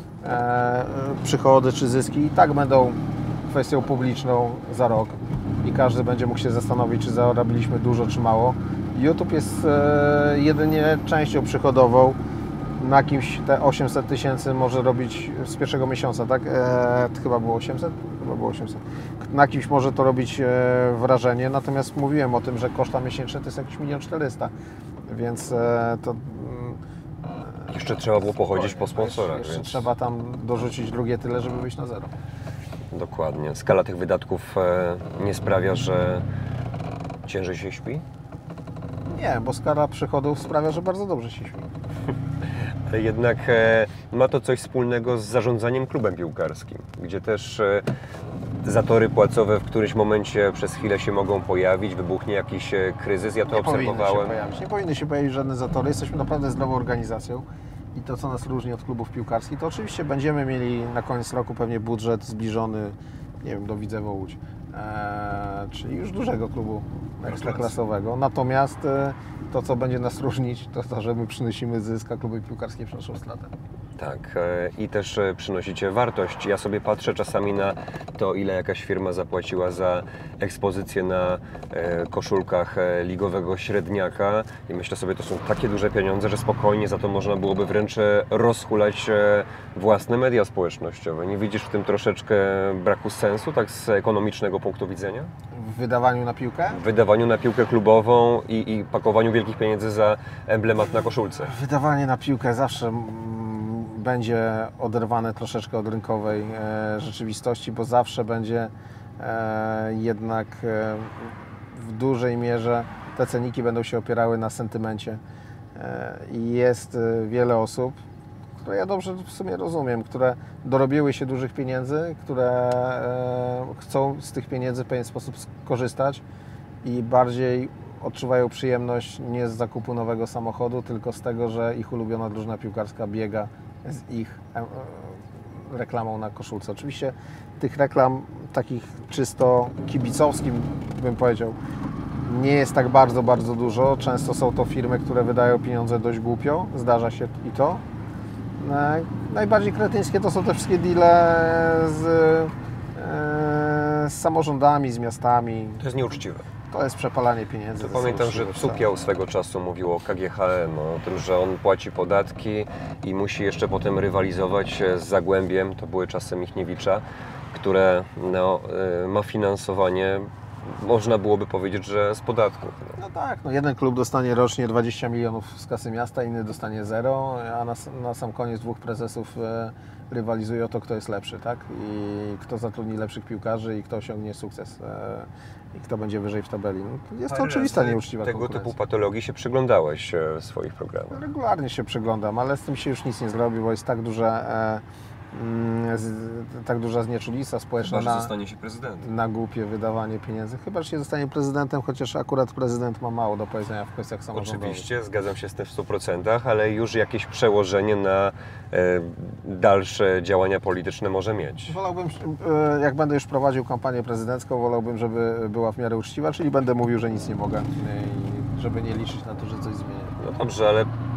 E, przychody czy zyski i tak będą kwestią publiczną za rok i każdy będzie mógł się zastanowić, czy zarobiliśmy dużo, czy mało. YouTube jest e, jedynie częścią przychodową. Na kimś te osiemset tysięcy może robić z pierwszego miesiąca, tak? E, chyba było osiemset? Chyba było osiemset. Na kimś może to robić e, wrażenie, natomiast mówiłem o tym, że koszta miesięczne to jest jakieś milion czterysta, więc e, to Jeszcze trzeba było pochodzić po sponsorach. Jeszcze Więc... trzeba tam dorzucić drugie tyle, żeby wyjść na zero. Dokładnie. Skala tych wydatków e, nie sprawia, że ciężej się śpi? Nie, bo skala przychodów sprawia, że bardzo dobrze się śpi. Ale jednak e, ma to coś wspólnego z zarządzaniem klubem piłkarskim, gdzie też e, zatory płacowe w którymś momencie przez chwilę się mogą pojawić, wybuchnie jakiś e, kryzys. Ja to Nie powinny się obserwowałem. pojawić. Nie powinny się pojawić żadne zatory. Jesteśmy naprawdę zdrową organizacją i to, co nas różni od klubów piłkarskich, to oczywiście będziemy mieli na koniec roku pewnie budżet zbliżony, nie wiem, do Widzewa Łódź, eee, czyli już dużego klubu ekstraklasowego. Natomiast e, to, co będzie nas różnić, to to, że my przynosimy zysk, a kluby piłkarskie przynoszą stratę. Tak, e, i też e, przynosicie wartość. Ja sobie patrzę czasami na to, ile jakaś firma zapłaciła za ekspozycję na e, koszulkach e, ligowego średniaka i myślę sobie, to są takie duże pieniądze, że spokojnie za to można byłoby wręcz e, rozhulać e, własne media społecznościowe. Nie widzisz w tym troszeczkę braku sensu, tak z ekonomicznego punktu widzenia? W wydawaniu na piłkę? W wydawaniu na piłkę klubową i, i pakowaniu wielkich pieniędzy za emblemat na koszulce. Wydawanie na piłkę zawsze mm, będzie oderwane troszeczkę od rynkowej e, rzeczywistości, bo zawsze będzie e, jednak e, w dużej mierze te ceniki będą się opierały na sentymencie. E, I jest e, wiele osób, które ja dobrze w sumie rozumiem, które dorobiły się dużych pieniędzy, które e, chcą z tych pieniędzy w pewien sposób skorzystać i bardziej odczuwają przyjemność nie z zakupu nowego samochodu, tylko z tego, że ich ulubiona drużyna piłkarska biega z ich e, reklamą na koszulce. Oczywiście tych reklam takich czysto kibicowskim, bym powiedział, nie jest tak bardzo, bardzo dużo. Często są to firmy, które wydają pieniądze dość głupio, zdarza się i to. Najbardziej kretyńskie to są te wszystkie deale z, z samorządami, z miastami. To jest nieuczciwe. To jest przepalanie pieniędzy. To pamiętam, że Cukiał swego czasu mówił o K G H M, o tym, że on płaci podatki i musi jeszcze potem rywalizować z Zagłębiem, to były czasy Michniewicza, które no, ma finansowanie, można byłoby powiedzieć, że z podatków. No, no tak, no jeden klub dostanie rocznie dwadzieścia milionów z kasy miasta, inny dostanie zero, a na, na sam koniec dwóch prezesów e, rywalizuje o to, kto jest lepszy, tak? I kto zatrudni lepszych piłkarzy i kto osiągnie sukces e, i kto będzie wyżej w tabeli. No, jest to oczywista nieuczciwa tego konkurencja. typu patologii się przyglądałeś w swoich programach? Regularnie się przyglądam, ale z tym się już nic nie zrobi, bo jest tak duże e, Z, tak duża znieczulista społeczna Chyba, że na, zostanie się prezydentem. na głupie wydawanie pieniędzy. Chyba, że się zostanie prezydentem, chociaż akurat prezydent ma mało do powiedzenia w kwestiach samorządowych. Oczywiście, zgadzam się z tym w stu procentach, ale już jakieś przełożenie na e, dalsze działania polityczne może mieć. Wolałbym, e, jak będę już prowadził kampanię prezydencką, wolałbym, żeby była w miarę uczciwa, czyli będę mówił, że nic nie mogę i żeby nie liczyć na to, że coś zmienię. No dobrze, ale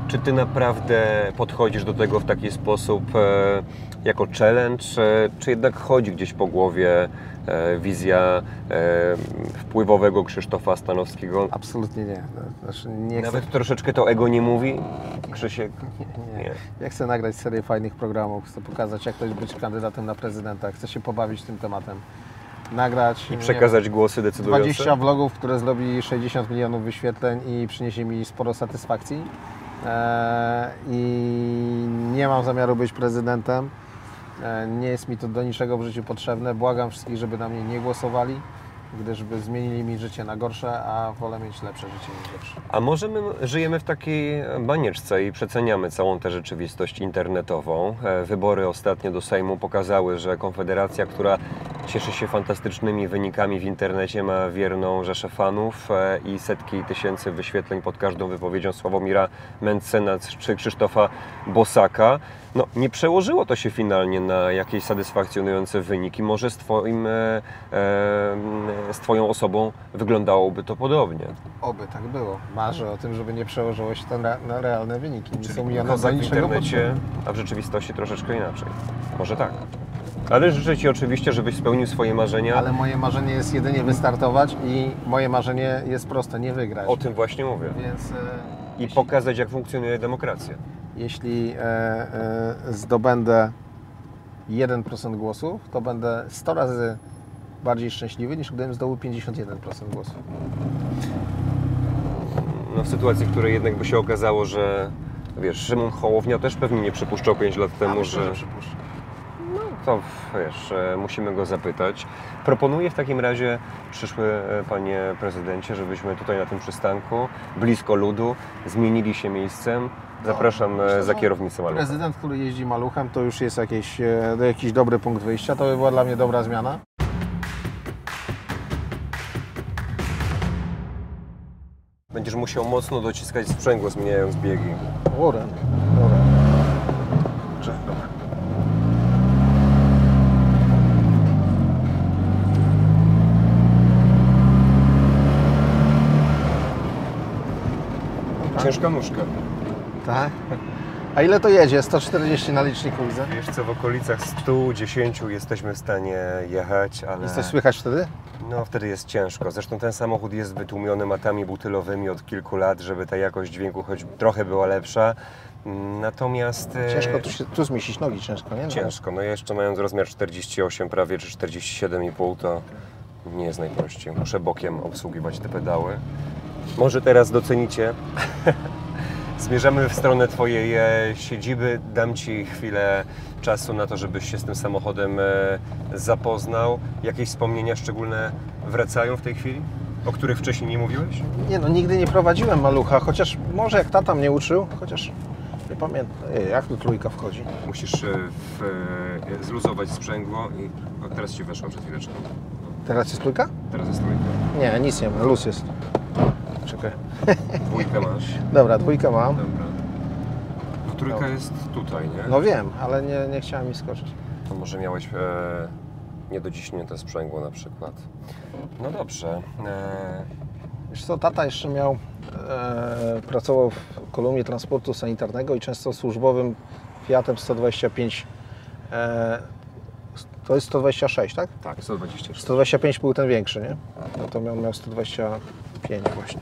Czy ty naprawdę podchodzisz do tego w taki sposób e, jako challenge, e, czy jednak chodzi gdzieś po głowie e, wizja e, wpływowego Krzysztofa Stanowskiego? Absolutnie nie. Znaczy, nie chcę, Nawet troszeczkę to ego nie mówi, Krzysiek? nie, nie. Ja chcę nagrać serię fajnych programów, chcę pokazać, jak to jest być kandydatem na prezydenta, chcę się pobawić tym tematem. Nagrać I przekazać głosy decydujące? dwadzieścia vlogów, które zrobi sześćdziesiąt milionów wyświetleń i przyniesie mi sporo satysfakcji. Eee, I nie mam zamiaru być prezydentem. Eee, nie jest mi to do niczego w życiu potrzebne. Błagam wszystkich, żeby na mnie nie głosowali, gdyż by zmienili mi życie na gorsze, a wolę mieć lepsze życie niż lepsze. A może my żyjemy w takiej banieczce i przeceniamy całą tę rzeczywistość internetową? E, Wybory ostatnie do Sejmu pokazały, że Konfederacja, która cieszy się fantastycznymi wynikami w internecie, ma wierną rzeszę fanów e, i setki tysięcy wyświetleń pod każdą wypowiedzią Sławomira Mencena czy Krzysztofa Bosaka. No, nie przełożyło to się finalnie na jakieś satysfakcjonujące wyniki. Może z, twoim, e, e, z Twoją osobą wyglądałoby to podobnie. Oby tak było. Marzę o tym, żeby nie przełożyło się to na, na realne wyniki. Nie są mi one do Kozak w niczego internecie, potrzebne. a w rzeczywistości troszeczkę inaczej. Może tak. Ale życzę Ci oczywiście, żebyś spełnił swoje marzenia. Ale moje marzenie jest jedynie wystartować i moje marzenie jest proste, nie wygrać. O tym właśnie mówię. Więc e, I jeśli, pokazać, jak funkcjonuje demokracja. jeśli e, e, zdobędę jeden procent głosów, to będę sto razy bardziej szczęśliwy, niż gdybym zdobył pięćdziesiąt jeden procent głosów. No, w sytuacji, w której jednak by się okazało, że wiesz, Szymon Hołownia też pewnie nie przypuszczał pięć lat temu, myślę, że... że przypuszczę. To wiesz, e, musimy go zapytać. Proponuję w takim razie, przyszły e, panie prezydencie, żebyśmy tutaj na tym przystanku, blisko ludu, zmienili się miejscem. Zapraszam e, za kierownicę Malucha. Prezydent, który jeździ Maluchem, to już jest jakiś, e, jakiś dobry punkt wyjścia. To by była dla mnie dobra zmiana. Będziesz musiał mocno dociskać sprzęgło, zmieniając biegi. Łoren. Dobra. Dobrze, dobra. Ciężka nóżka. Tak. A ile to jedzie? sto czterdzieści na liczniku widzę. Wiesz co, w okolicach stu dziesięciu jesteśmy w stanie jechać, ale... Jest coś słychać wtedy? No wtedy jest ciężko. Zresztą ten samochód jest wytłumiony matami butylowymi od kilku lat, żeby ta jakość dźwięku choć trochę była lepsza. Natomiast... e, Ciężko tu, się, tu zmieścić nogi, ciężko, nie? No. Ciężko. No jeszcze mając rozmiar czterdzieści osiem prawie, czy czterdzieści siedem i pół, to nie jest najprościej. Muszę bokiem obsługiwać te pedały. Może teraz docenicie. Zmierzamy w stronę Twojej e, siedziby. Dam Ci chwilę czasu na to, żebyś się z tym samochodem e, zapoznał. Jakieś wspomnienia szczególne wracają w tej chwili, o których wcześniej nie mówiłeś? Nie no, nigdy nie prowadziłem Malucha, chociaż może jak tata mnie uczył, chociaż nie pamiętam. Ej, jak tu trójka wchodzi? Musisz e, w, e, zluzować sprzęgło i... O, teraz Ci weszła przed chwileczką. Teraz jest trójka? Teraz jest trójka. Nie, nic nie ma, luz jest. Czekaj. Dwójkę masz. Dobra, dwójkę mam. Dobra. No trójka No. jest tutaj, nie? No wiem, ale nie, nie chciałem mi skoczyć. To może miałeś e, niedociśnięte sprzęgło na przykład. No dobrze. E, Wiesz co, tata jeszcze miał, e, pracował w kolumnie transportu sanitarnego i często służbowym Fiatem sto dwadzieścia pięć, e, to jest sto dwadzieścia sześć, tak? tak, sto dwadzieścia sześć. sto dwadzieścia pięć był ten większy, nie? No to miał, miał sto dwadzieścia pięć właśnie.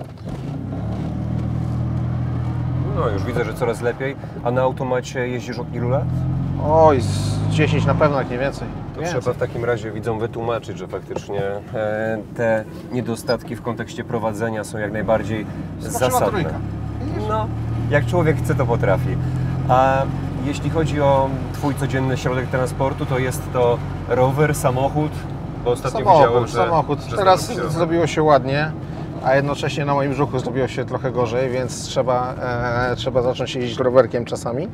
No już widzę, że coraz lepiej. A na automacie jeździsz od ilu lat? Oj, z dziesięć na pewno, jak nie więcej. To Więcej. trzeba w takim razie widzom wytłumaczyć, że faktycznie e, te niedostatki w kontekście prowadzenia są jak najbardziej Skoczyła zasadne. trójka. No, jak człowiek chce, to potrafi. A jeśli chodzi o Twój codzienny środek transportu, to jest to rower, samochód? Bo ostatnio widziałem, Samochód, że... samochód. że Teraz zdarzyło się rower. zrobiło się ładnie, a jednocześnie na moim brzuchu zrobiło się trochę gorzej, więc trzeba, e, trzeba zacząć jeździć rowerkiem czasami.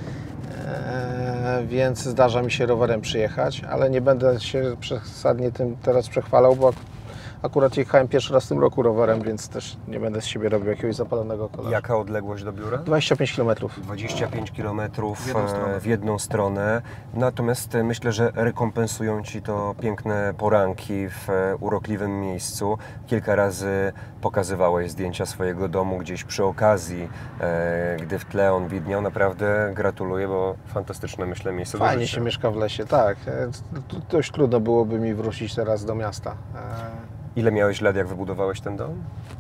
E, więc zdarza mi się rowerem przyjechać, ale nie będę się przesadnie tym teraz przechwalał, bo akurat jechałem pierwszy raz w tym roku rowerem, więc też nie będę z siebie robił jakiegoś zapalonego kolarza. Jaka odległość do biura? dwadzieścia pięć kilometrów. dwadzieścia pięć kilometrów W jedną stronę. w jedną stronę. Natomiast e, myślę, że rekompensują Ci to piękne poranki w e, urokliwym miejscu. Kilka razy pokazywałeś zdjęcia swojego domu gdzieś przy okazji, e, gdy w tle on widniał. Naprawdę gratuluję, bo fantastyczne, myślę, miejsce do Fajnie życia. się mieszka w lesie, tak. E, t- Dość trudno byłoby mi wrócić teraz do miasta. E, Ile miałeś lat, jak wybudowałeś ten dom?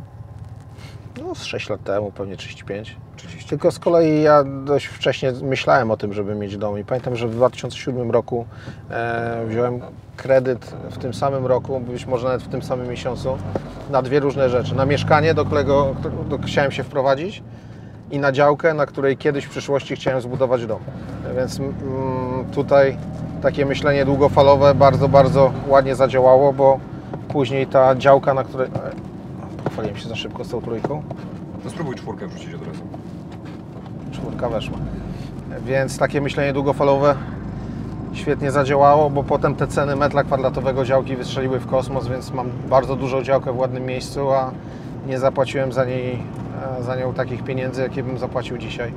No z sześć lat temu, pewnie trzydzieści pięć. trzydzieści. Tylko z kolei ja dość wcześnie myślałem o tym, żeby mieć dom i pamiętam, że w dwa tysiące siódmym roku e, wziąłem kredyt w tym samym roku, być może nawet w tym samym miesiącu, na dwie różne rzeczy. Na mieszkanie, do którego do, chciałem się wprowadzić i na działkę, na której kiedyś w przyszłości chciałem zbudować dom. Więc mm, tutaj takie myślenie długofalowe bardzo, bardzo ładnie zadziałało, bo później ta działka, na której... Pochwaliłem się za szybko z tą trójką. To spróbuj czwórkę wrzucić od razu. Czwórka weszła. Więc takie myślenie długofalowe świetnie zadziałało, bo potem te ceny metra kwadratowego działki wystrzeliły w kosmos, więc mam bardzo dużą działkę w ładnym miejscu, a nie zapłaciłem za, niej, za nią takich pieniędzy, jakie bym zapłacił dzisiaj.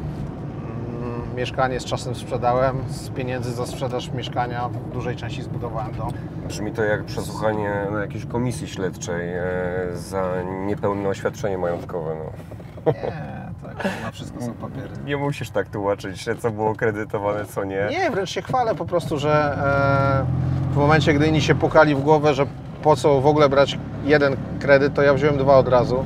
Mieszkanie z czasem sprzedałem, z pieniędzy za sprzedaż mieszkania w dużej części zbudowałem dom. Brzmi to jak przesłuchanie na jakiejś komisji śledczej e, za niepełne oświadczenie majątkowe. No. Nie, tak, na wszystko są papiery. Nie musisz tak tłumaczyć, co było kredytowane, co nie. Nie, wręcz się chwalę po prostu, że e, w momencie, gdy inni się pukali w głowę, że po co w ogóle brać jeden kredyt, to ja wziąłem dwa od razu.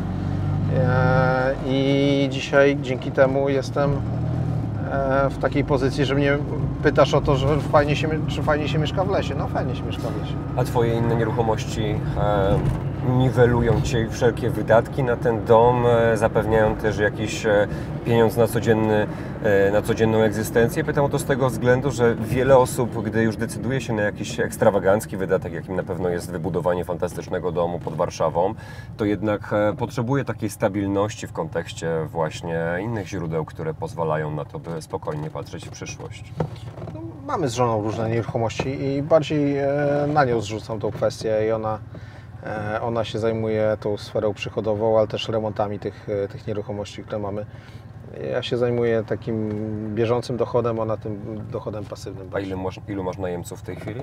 E, I dzisiaj dzięki temu jestem e, w takiej pozycji, że mnie pytasz o to, że fajnie się, czy fajnie się mieszka w lesie. No fajnie się mieszka w lesie. A Twoje inne nieruchomości e, niwelują Ci wszelkie wydatki na ten dom, e, zapewniają też jakiś e, pieniądz na, codzienny, e, na codzienną egzystencję. Pytam o to z tego względu, że wiele osób, gdy już decyduje się na jakiś ekstrawagancki wydatek, jakim na pewno jest wybudowanie fantastycznego domu pod Warszawą, to jednak e, potrzebuje takiej stabilności w kontekście właśnie innych źródeł, które pozwalają na to, by spokojnie patrzeć w przyszłość. No, mamy z żoną różne nieruchomości i bardziej e, na nią zrzucam tą kwestię i ona, e, ona się zajmuje tą sferą przychodową, ale też remontami tych, e, tych nieruchomości, które mamy. Ja się zajmuję takim bieżącym dochodem, ona tym dochodem pasywnym. A ile masz, ilu masz najemców w tej chwili?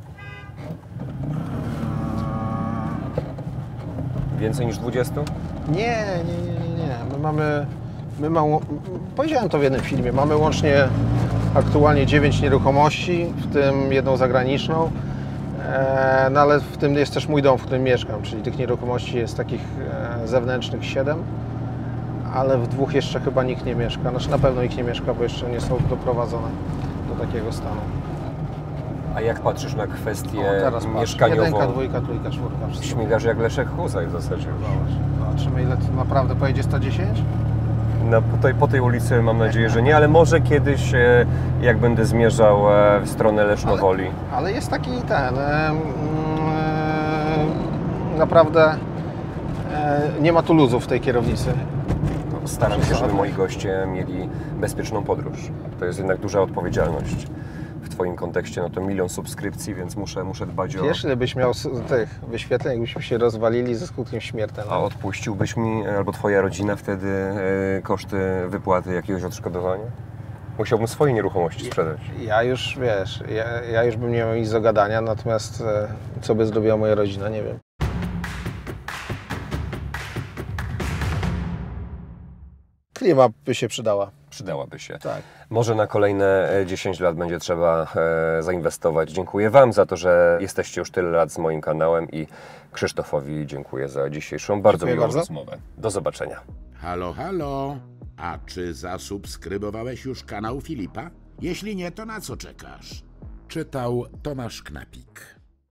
Więcej niż dwudziestu? Nie, nie, nie, nie, nie. My mamy, my mamy, powiedziałem to w jednym filmie, mamy łącznie aktualnie dziewięć nieruchomości, w tym jedną zagraniczną, e, no ale w tym jest też mój dom, w którym mieszkam, czyli tych nieruchomości jest takich e, zewnętrznych siedem, ale w dwóch jeszcze chyba nikt nie mieszka, znaczy na pewno nikt nie mieszka, bo jeszcze nie są doprowadzone do takiego stanu. A jak patrzysz na kwestię O, teraz patrz, mieszkaniową? jedynka, dwójka, trójka, czwórka, wszystko. Śmigasz jak Leszek Huzaj w zasadzie. Zobaczymy, ile to naprawdę pojedzie sto dziesięć? Na, po, tej, po tej ulicy mam nadzieję, że nie, ale może kiedyś, e, jak będę zmierzał e, w stronę Lesznowoli. Ale, ale jest taki ten, e, mm, e, naprawdę e, nie ma tu luzu w tej kierownicy. No, staram się, żeby moi goście mieli bezpieczną podróż. To jest jednak duża odpowiedzialność. W Twoim kontekście no to milion subskrypcji, więc muszę, muszę dbać o... Wiesz, ile byś miał s- tych wyświetleń, jakbyśmy się rozwalili ze skutkiem śmiertelnym? A odpuściłbyś mi, albo Twoja rodzina wtedy e, koszty wypłaty jakiegoś odszkodowania? Musiałbym swoje nieruchomości sprzedać. Ja już, wiesz, ja, ja już bym nie miał nic do gadania, natomiast e, co by zrobiła moja rodzina, nie wiem. Klima by się przydała. Przydałaby się. Tak. Może na kolejne dziesięć lat będzie trzeba e, zainwestować. Dziękuję Wam za to, że jesteście już tyle lat z moim kanałem i Krzysztofowi dziękuję za dzisiejszą bardzo Dziękuję miłą bardzo. rozmowę. Do zobaczenia. Halo, halo. A czy zasubskrybowałeś już kanał Filipa? Jeśli nie, to na co czekasz? Czytał Tomasz Knapik.